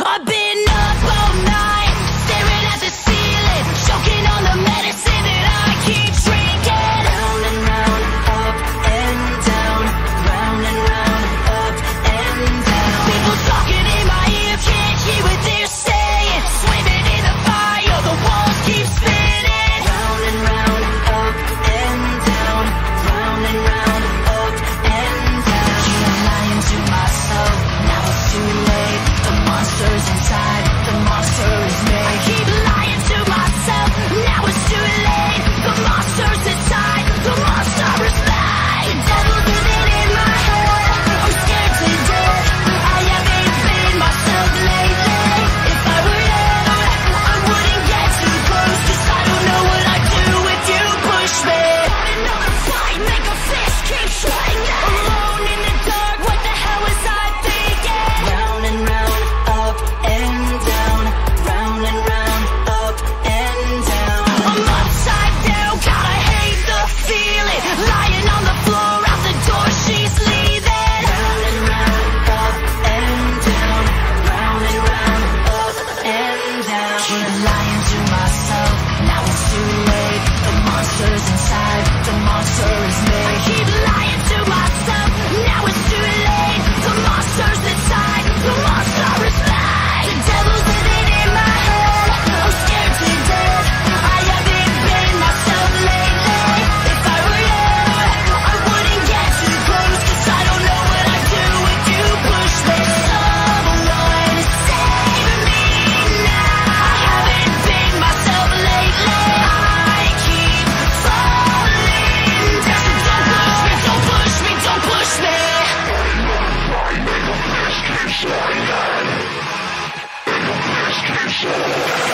I've been up all night, staring at the ceiling, choking on the medicine that I keep drinking. Round and round, up and down, round and round, up and down. People talking in my ear, can't hear what they're saying. Swimming in the fire, the walls keep spinning. Round and round, up and down, round and round, up and down. Keep lying to myself, now it's too late. The monster's inside, the monster is me. I keep lying to myself, now it's too late. The monster's inside, the monster is me. The devil's living in my head, I'm scared to death. I haven't been myself lately. If I were you, I wouldn't get too close, 'cause I don't know what I'd do if you push me. Another fight, make a fist, keep swinging. Alone in the dark, what the hell was I thinking? Round and round, up and down, round and round, up and down. I'm upside down, God, I hate the feeling. Lying on the floor, out the door, she's leaving. Round and round, up and down, round and round, up and down. Keep lying to myself, now it's too late. The monster's inside, the monster is me. I keep lying to myself, now it's too late. The monster's inside, the monster is me. The devil's living in my head, I'm scared to death. I haven't been myself lately. If I were you, I wouldn't get too close, 'cause I don't know what I'd do if you push me. Someone save me now. I haven't been myself lately. I keep falling down. So don't push me, don't push me, don't push me.